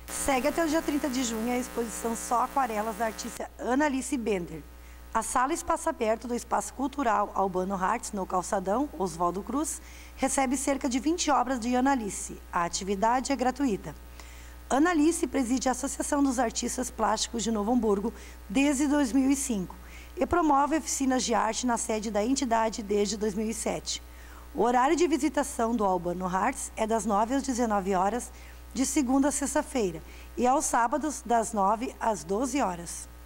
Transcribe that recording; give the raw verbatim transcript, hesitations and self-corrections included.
Segue até o dia trinta de junho a exposição Só Aquarelas da artista Annalice Bender. A sala Espaço Aberto do Espaço Cultural Albano Hartz, no Calçadão, Oswaldo Cruz, recebe cerca de vinte obras de Annalice. A atividade é gratuita. Annalice preside a Associação dos Artistas Plásticos de Novo Hamburgo desde dois mil e cinco e promove oficinas de arte na sede da entidade desde dois mil e sete. O horário de visitação do Albano Hartz é das nove às dezenove horas, de segunda a sexta-feira, e aos sábados, das nove às doze horas.